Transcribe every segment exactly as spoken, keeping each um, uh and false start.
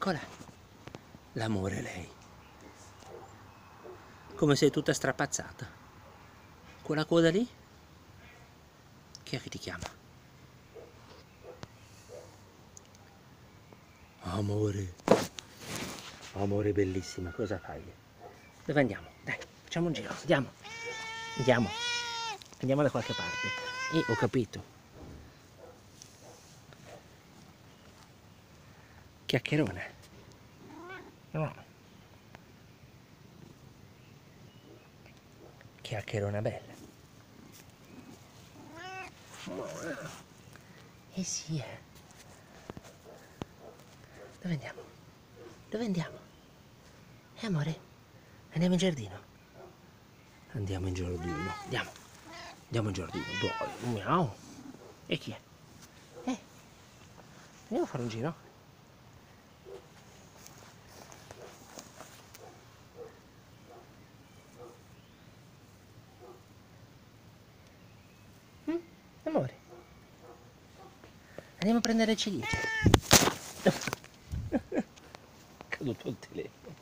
Eccola. L'amore lei. Come sei tutta strapazzata. Quella coda lì? Chi è che ti chiama? Amore. Amore bellissima, cosa fai? Dove andiamo? Dai, facciamo un giro, andiamo. Andiamo. Andiamo da qualche parte. Eh, ho capito. Chiacchierone. No. Chiacchierona bella. Eh sì, eh. Dove andiamo? Dove andiamo? Eh amore, andiamo in giardino. Andiamo in giardino. Andiamo. Andiamo in giardino. Dai, miau. E chi è? Eh. Andiamo a fare un giro? Mm? Amore. Andiamo a prendere le ciliegie. È caduto il telefono.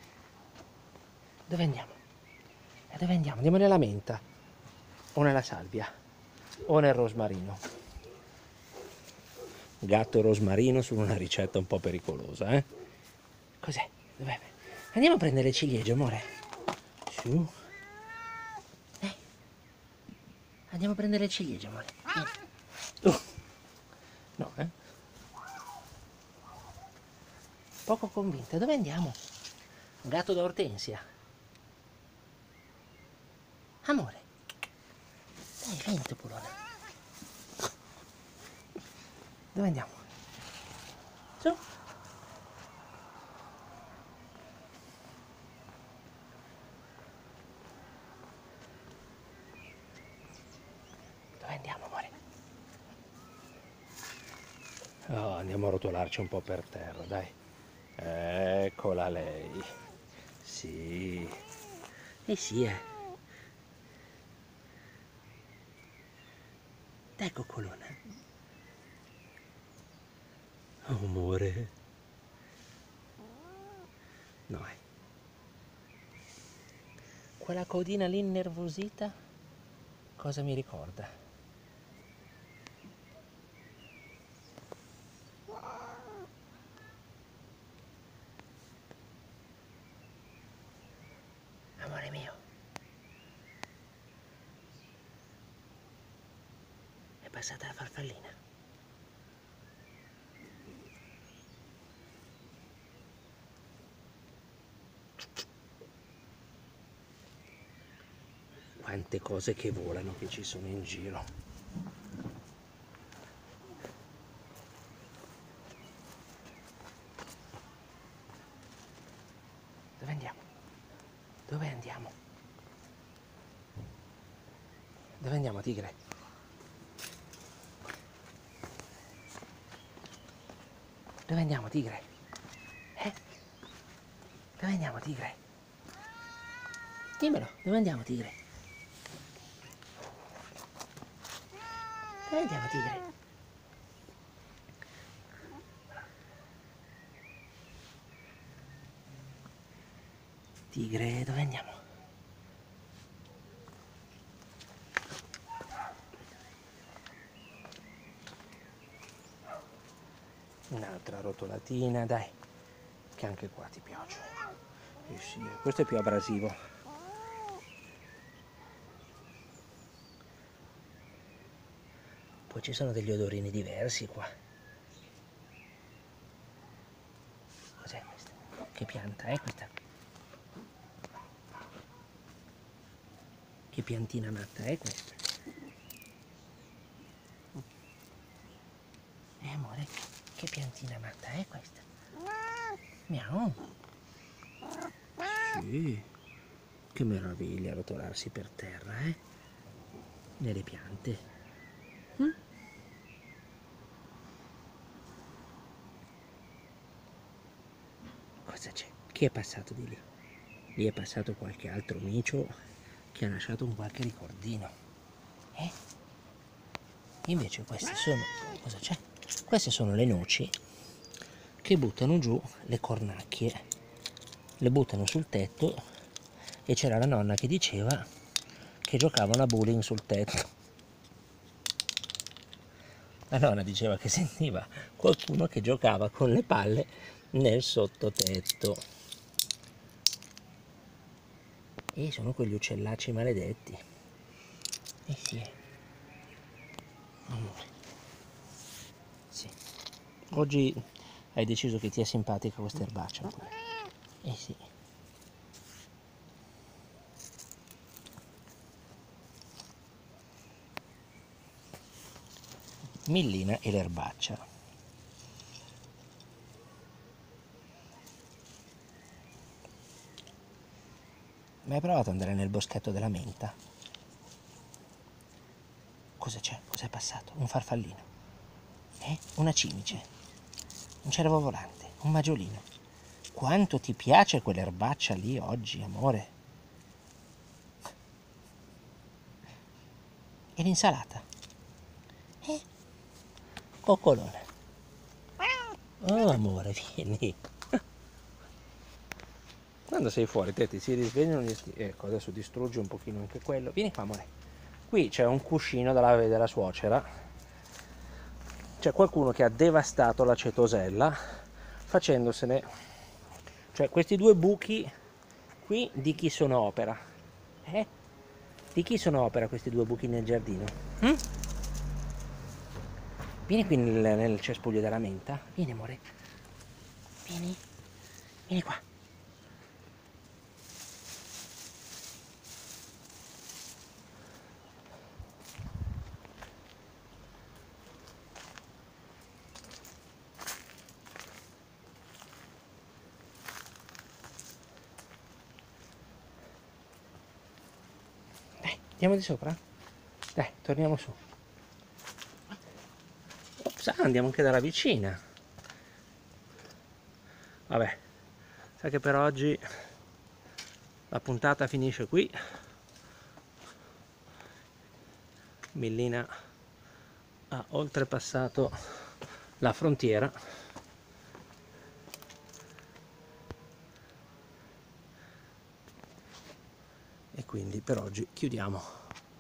Dove andiamo? E dove andiamo? Andiamo nella menta. O nella salvia. O nel rosmarino. Gatto e rosmarino sono una ricetta un po' pericolosa, eh? Cos'è? Dov'è? Andiamo a prendere le ciliegie, amore. Su. Eh. Andiamo a prendere le ciliegie, amore. Uh. No, eh? Poco convinta. Dove andiamo? Gatto da Ortensia. Amore. Dai, vieni, topolone. Dove andiamo? Su. Dove andiamo, amore? Oh, andiamo a rotolarci un po' per terra, dai. Eccola lei. Sì. Eh sì, eh. Dai, coccolona. Amore. No, eh. Quella codina lì innervosita, cosa mi ricorda? Amore mio. È passata la farfallina. Quante cose che volano che ci sono in giro. Dove andiamo? Dove andiamo? Dove andiamo, tigre? Dove andiamo, tigre? Eh? Dove andiamo, tigre? Dimmelo, dove andiamo, tigre? Dove andiamo, tigre? Tigre, dove andiamo? Un'altra rotolatina, dai, che anche qua ti piace. Eh sì, questo è più abrasivo. Poi ci sono degli odorini diversi qua. Cos'è questa? Che pianta è questa? Che piantina matta è questa? Eh amore, che piantina matta è questa? Miau. Sì, che meraviglia rotolarsi per terra, eh? Nelle piante. Mm? Cosa c'è? Chi è passato di lì? Lì è passato qualche altro micio che ha lasciato un qualche ricordino. Eh? Invece queste sono... Cosa c'è? Queste sono le noci che buttano giù le cornacchie, le buttano sul tetto, e c'era la nonna che diceva che giocavano a bowling sul tetto. La nonna diceva che sentiva qualcuno che giocava con le palle nel sottotetto. E sono quegli uccellacci maledetti. Eh sì, amore. Sì. Oggi hai deciso che ti è simpatica questa erbaccia qui. Eh sì. Millina e l'erbaccia. Ma hai provato ad andare nel boschetto della menta? Cosa c'è? Cos'è passato? Un farfallino? Eh? Una cimice? Un cervo volante? Un maggiolino? Quanto ti piace quell'erbaccia lì oggi, amore? E l'insalata? Eh? Coccolone. Oh amore, vieni. Quando sei fuori te ti si risvegliano gli sti... Ecco, adesso distruggi un pochino anche quello. Vieni qua, amore. Qui c'è un cuscino della, della suocera. C'è qualcuno che ha devastato la cetosella facendosene... Cioè questi due buchi qui di chi sono opera? Eh? Di chi sono opera questi due buchi nel giardino? Hm? Vieni qui nel, nel cespuglio della menta. Vieni amore. Vieni. Vieni qua. Dai, andiamo di sopra? Dai, torniamo su. Ops, andiamo anche dalla vicina. Vabbè, sa che per oggi la puntata finisce qui. Millina ha oltrepassato la frontiera e quindi per oggi chiudiamo.